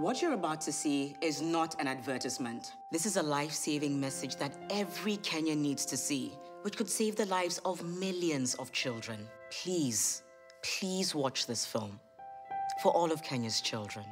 What you're about to see is not an advertisement. This is a life-saving message that every Kenyan needs to see, which could save the lives of millions of children. Please, please watch this film for all of Kenya's children.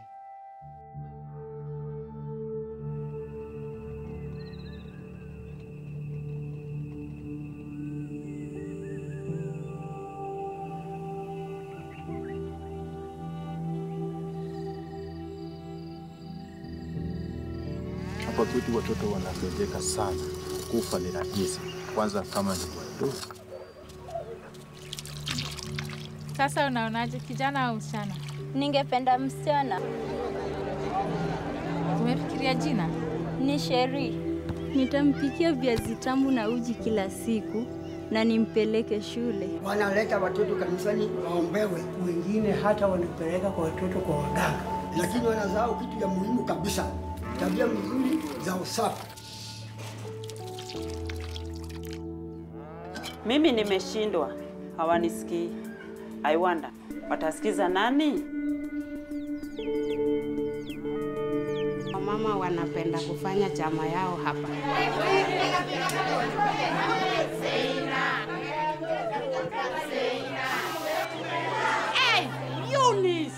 Hapa kwetu watoto wanagonjeka sana, kufa ni rahisi, kwanza kama ni wadogo. Sasa unaonaje, kijana au msichana? Ningependa msichana. Umefikiria jina? Ni Sheri. Nitampikia viazi tamu na uji kila siku na nimpeleke shule. Wanaleta watoto kanisani waombewe, wengine hata wanapeleka kwa watoto kwa waganga, lakini wanazao kitu ya muhimu kabisa, tabia nzuri za usafi. Mimi nimeshindwa, hawanisikii. I wonder, watasikiza nani? Mama wanapenda kufanya chama yao hapa. Hey, Eunice!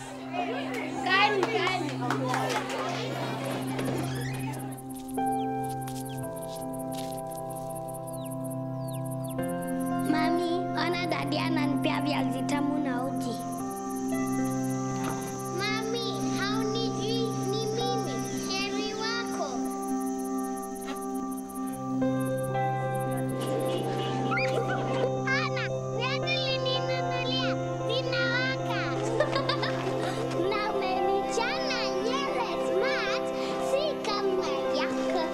Mami, ona dadi ananipea viazi tamu na uji. Mami, haunijui ni mimi, Sheri wako. Ana, viazi ulininunulia zinawaka. Na umenichana nywele smart, si kama yako.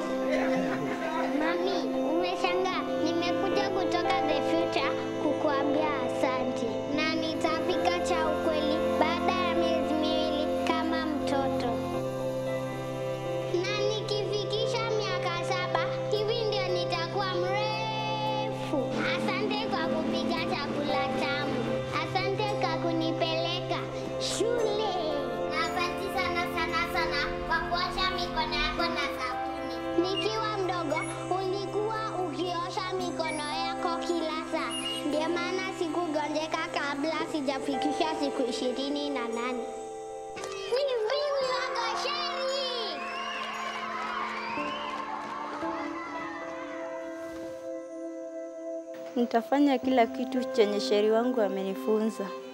Mami, umeshangaa, nimekuja kutoka the future kukuambia asante. Na nitapika cha ukweli baada ya miezi miwili kama mtoto. Na nikifikisha miaka 7, hivi ndio nitakuwa mrefu. Asante kwa kupika chakula tamu. Asante kwa kunipeleka shule. Na asante sana kwa kuosha mikono yako na sabuni. Nikiwa mdogo, ulikuwa ukiosha mikono yako kila saa. Ndio maana sikugonjeka kabla sijafikisha siku 28. Ni mimi wako Sheri. Nitafanya kila kitu chenye Sheri wangu amenifunza.